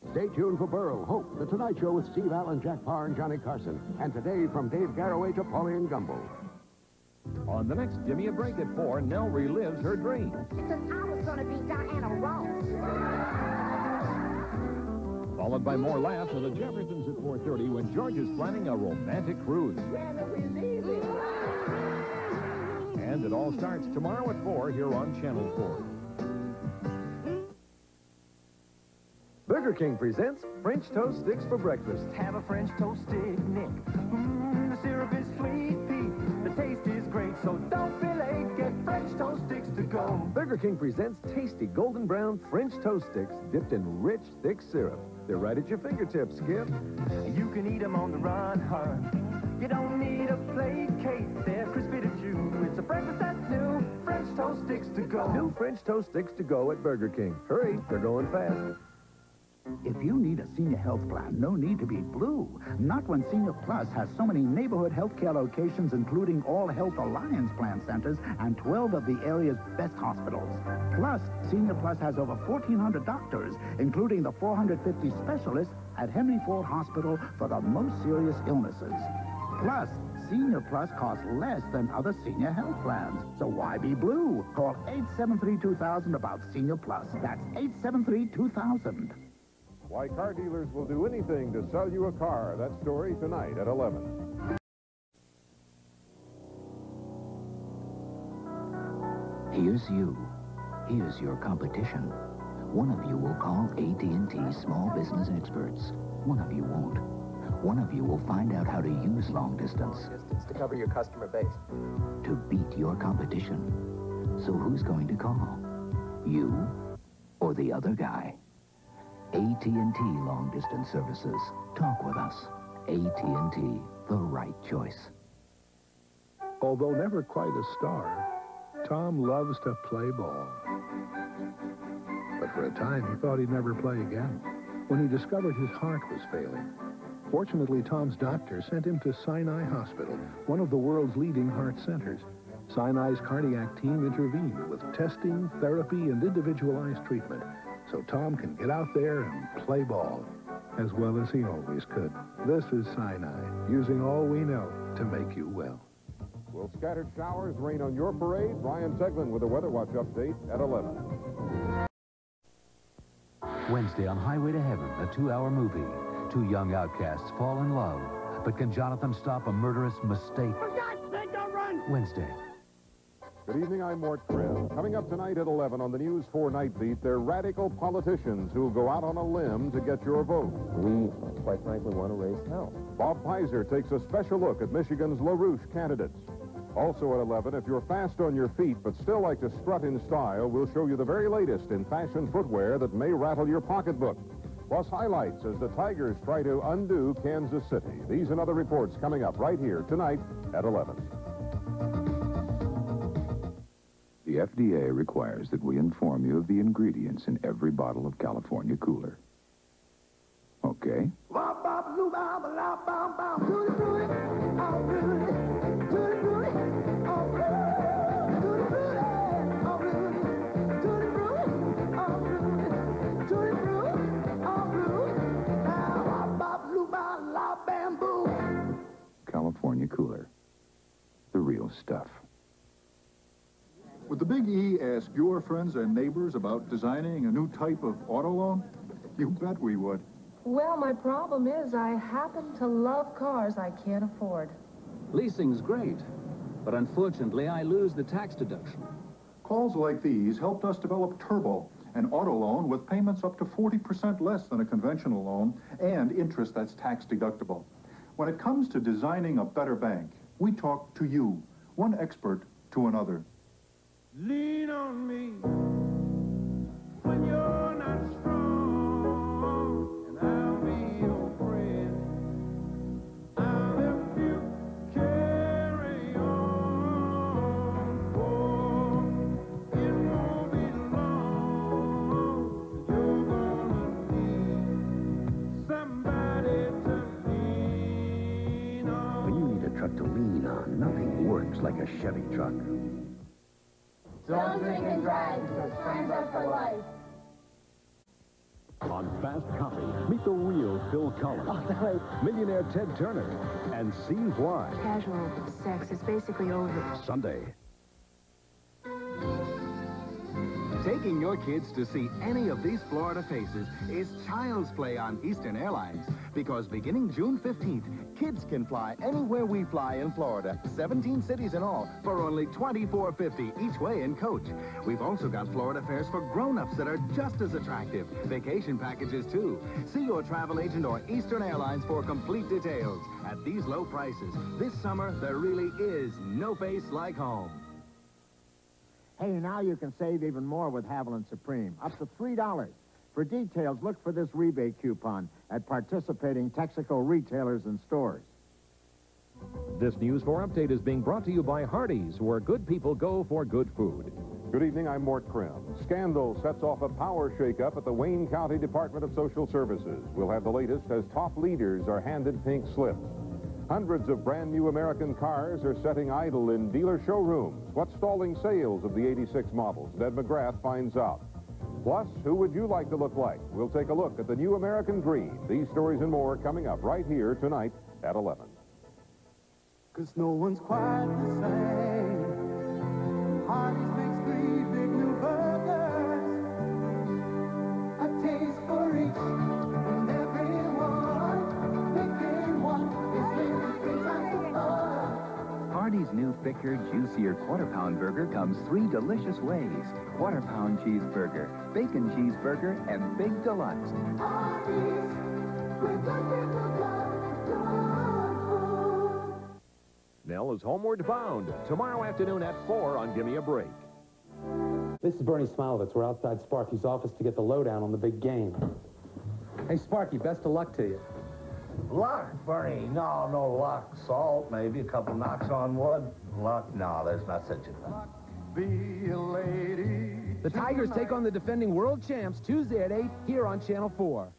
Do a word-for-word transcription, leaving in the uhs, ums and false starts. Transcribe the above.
Stay tuned for Burl, Hope, The Tonight Show with Steve Allen, Jack Parr, and Johnny Carson. And today, from Dave Garroway to Pauline Gumbel. On the next Gimme a Break at four, Nell relives her dream. Because I was going to be Diana Ross. Followed by more laughs with the Jeffersons at four thirty when George is planning a romantic cruise. And it all starts tomorrow at four here on Channel four. Burger King presents French Toast Sticks for breakfast. Have a French toast stick, Nick. Mmm, the syrup is sleepy. The taste is great, so don't be late. Get French toast sticks to go. Burger King presents tasty golden brown French toast sticks dipped in rich, thick syrup. They're right at your fingertips, Skip. You can eat them on the run, huh? You don't need a plate cake. They're crispy to chew. It's a breakfast that's new. French toast sticks to go. New French toast sticks to go at Burger King. Hurry, they're going fast. If you need a senior health plan, no need to be blue. Not when Senior Plus has so many neighborhood health care locations, including all Health Alliance plan centers and twelve of the area's best hospitals. Plus, Senior Plus has over fourteen hundred doctors, including the four hundred fifty specialists at Henry Ford Hospital for the most serious illnesses. Plus, Senior Plus costs less than other senior health plans. So why be blue? Call eight seven three, two thousand about Senior Plus. That's eight seven three, two thousand. Why car dealers will do anything to sell you a car. That story tonight at eleven. Here's you. Here's your competition. One of you will call A T and T small business experts. One of you won't. One of you will find out how to use long distance. Distance to cover your customer base. To beat your competition. So who's going to call? You or the other guy? A T and T Long Distance Services. Talk with us. A T and T, the right choice. Although never quite a star, Tom loves to play ball. But for a time, he thought he'd never play again when he discovered his heart was failing. Fortunately, Tom's doctor sent him to Sinai Hospital, one of the world's leading heart centers. Sinai's cardiac team intervened with testing, therapy, and individualized treatment, so Tom can get out there and play ball, as well as he always could. This is Sinai, using all we know to make you well. Will scattered showers rain on your parade? Brian Teglin with a Weather Watch update at eleven. Wednesday on Highway to Heaven, a two-hour movie. Two young outcasts fall in love, but can Jonathan stop a murderous mistake? For God's sake, don't run! Wednesday. Good evening, I'm Mort Kress. Coming up tonight at eleven on the News four Night Beat, they're radical politicians who'll go out on a limb to get your vote. We, quite frankly, want to raise hell. Bob Pizer takes a special look at Michigan's LaRouche candidates. Also at eleven, if you're fast on your feet but still like to strut in style, we'll show you the very latest in fashion footwear that may rattle your pocketbook. Plus highlights as the Tigers try to undo Kansas City. These and other reports coming up right here tonight at eleven. The F D A requires that we inform you of the ingredients in every bottle of California Cooler. Okay? California Cooler. The real stuff. Would the Big E ask your friends and neighbors about designing a new type of auto loan? You bet we would. Well, my problem is I happen to love cars I can't afford. Leasing's great, but unfortunately I lose the tax deduction. Calls like these helped us develop Turbo, an auto loan with payments up to forty percent less than a conventional loan and interest that's tax deductible. When it comes to designing a better bank, we talk to you, one expert to another. Lean on me when you're not strong, and I'll be your friend. I'll help you carry on. Oh, it won't be long. You're gonna need somebody to lean on. When you need a truck to lean on, nothing works like a Chevy truck. Don't drink and drive, because friends are for life. On Fast Copy, meet the real Phil Collins, millionaire Ted Turner, and see why. Casual sex is basically over. Sunday. Taking your kids to see any of these Florida faces is child's play on Eastern Airlines. Because beginning June fifteenth, kids can fly anywhere we fly in Florida, seventeen cities in all, for only twenty-four fifty each way in coach. We've also got Florida fares for grown-ups that are just as attractive. Vacation packages, too. See your travel agent or Eastern Airlines for complete details. At these low prices, this summer, there really is no face like home. Hey, now you can save even more with Haviland Supreme, up to three dollars. For details, look for this rebate coupon at participating Texaco retailers and stores. This News four update is being brought to you by Hardee's, where good people go for good food. Good evening, I'm Mort Krim. Scandal sets off a power shakeup at the Wayne County Department of Social Services. We'll have the latest as top leaders are handed pink slips. Hundreds of brand new American cars are setting idle in dealer showrooms. What's stalling sales of the eighty-six models? Ned McGrath finds out. Plus, who would you like to look like? We'll take a look at the new American dream. These stories and more coming up right here tonight at eleven. Cause no one's quite the same. Hardee's makes three big new burgers. A taste for each and every one. Picking one is really three times the fun. Hardee's new thicker, juicier Quarter Pound Burger comes three delicious ways. Quarter Pound Cheeseburger, Bacon Cheeseburger, and Big Deluxe. Hardee's, with the people love good food. Nell is homeward bound tomorrow afternoon at four on Gimme a Break. This is Bernie Smilovitz. We're outside Sparky's office to get the lowdown on the big game. Hey, Sparky, best of luck to you. Luck, Bernie? No, no luck. Salt, maybe a couple knocks on wood. Luck? No, there's not such a thing. Be a lady. The Tigers take on the defending world champs Tuesday at eight here on Channel four.